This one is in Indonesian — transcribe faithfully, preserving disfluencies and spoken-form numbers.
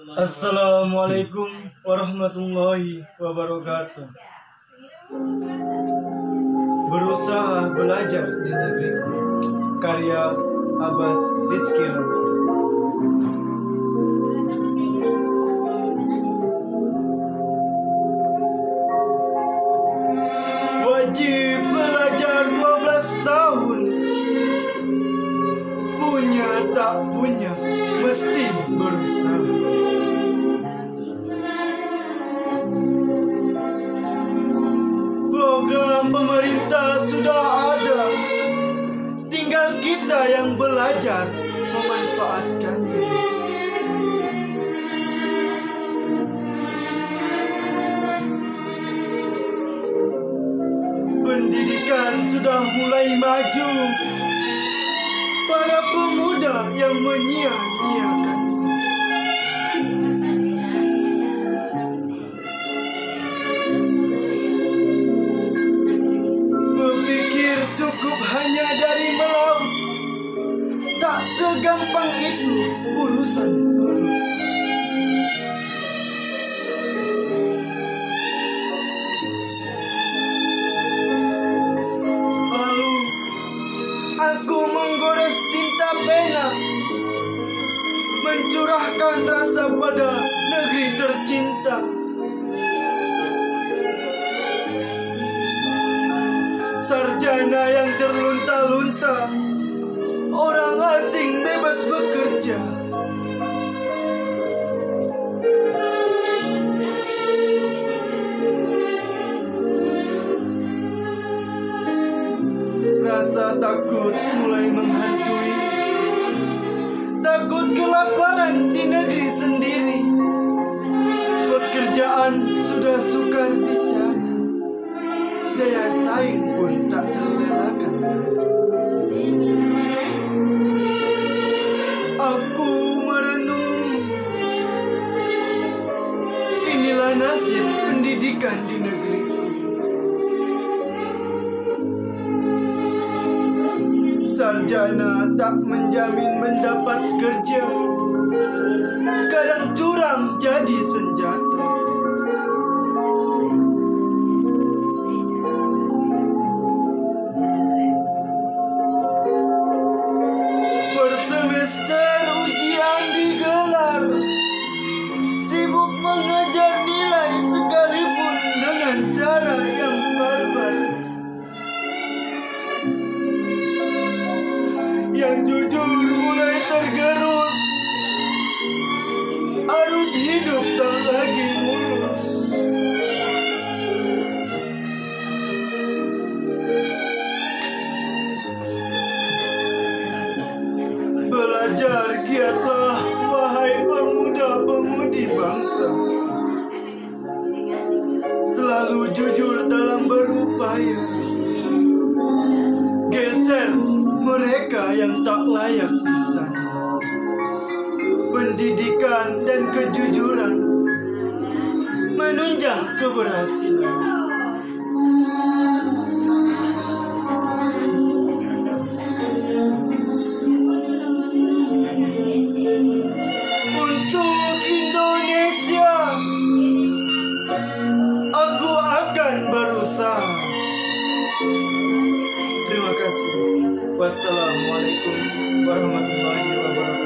Assalamualaikum warahmatullahi wabarakatuh. Berusaha belajar di negeriku, karya Abbas Rizky Lamanda. Wajib belajar dua belas tahun, punya tak punya mesti berusaha. Program pemerintah sudah ada, tinggal kita yang belajar memanfaatkannya. Pendidikan sudah mulai maju, para pemuda yang menyia-nyiakan. Berpikir cukup hanya dari melaut, tak segampang itu urusan perut. Lalu aku menggores tinta pena, mencurahkan rasa pada negeri tercinta. Sarjana yang terlunta-lunta, orang asing bebas bekerja. Rasa takut mulai menghantui, takut kelaparan di negeri sendiri. Pekerjaan sudah sukar dicari, daya saing pun tak terelakkan lagi. Aku merenung, inilah nasib pendidikan di negeriku. Sarjana tak menjamin mendapat kerja, kadang curang jadi senjata. Bersemester ujian digelar, sibuk mengejar nilai sekalipun dengan cara yang barbar. Yang jujur mulai tergerus, arus hidup tak lagi mulus. Belajar giatlah wahai pemuda-pemudi bangsa, selalu jujur dalam berupaya. Geser mereka yang tak layak di sana. Pendidikan dan kejujuran menunjang keberhasilan. Untuk Indonesia, aku akan berusaha. Terima kasih. Wassalamualaikum warahmatullahi wabarakatuh.